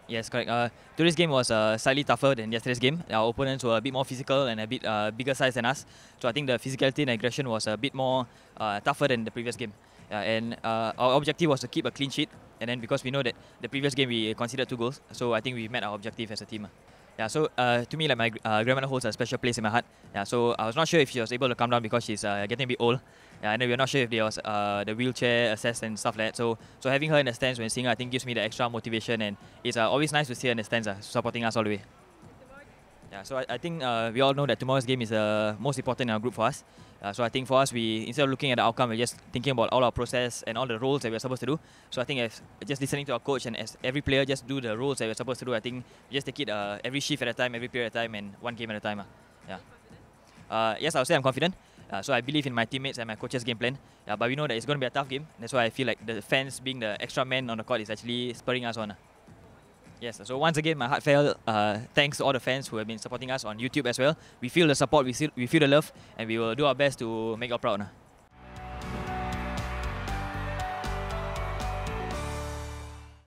Yes, correct. Today's game was slightly tougher than yesterday's game. Our opponents were a bit more physical and a bit bigger size than us. So I think the physicality and aggression was a bit more tougher than the previous game. And our objective was to keep a clean sheet. And then because we know that the previous game we conceded 2 goals, so I think we met our objective as a team. Yeah, so to me, like my grandmother holds a special place in my heart. Yeah, so I was not sure if she was able to come down because she's getting a bit old. Yeah, and then we're not sure if there was the wheelchair access and stuff like that. So having her in the stands when seeing her, I think gives me the extra motivation, and it's always nice to see her in the stands, supporting us all the way. Yeah, so I think we all know that tomorrow's game is the most important in our group for us. So I think for us, we instead of looking at the outcome, we're just thinking about all our process and all the roles that we're supposed to do. So I think as just listening to our coach and as every player just do the roles that we're supposed to do, I think we just take it every shift at a time, every period at a time, and one game at a time. Yeah. Yes, I would say I'm confident. So I believe in my teammates and my coach's game plan. But we know that it's going to be a tough game. That's why I feel like the fans being the extra man on the court is actually spurring us on. Yes, so once again, my heartfelt thanks to all the fans who have been supporting us on YouTube as well. We feel the support, we feel the love, and we will do our best to make you all proud.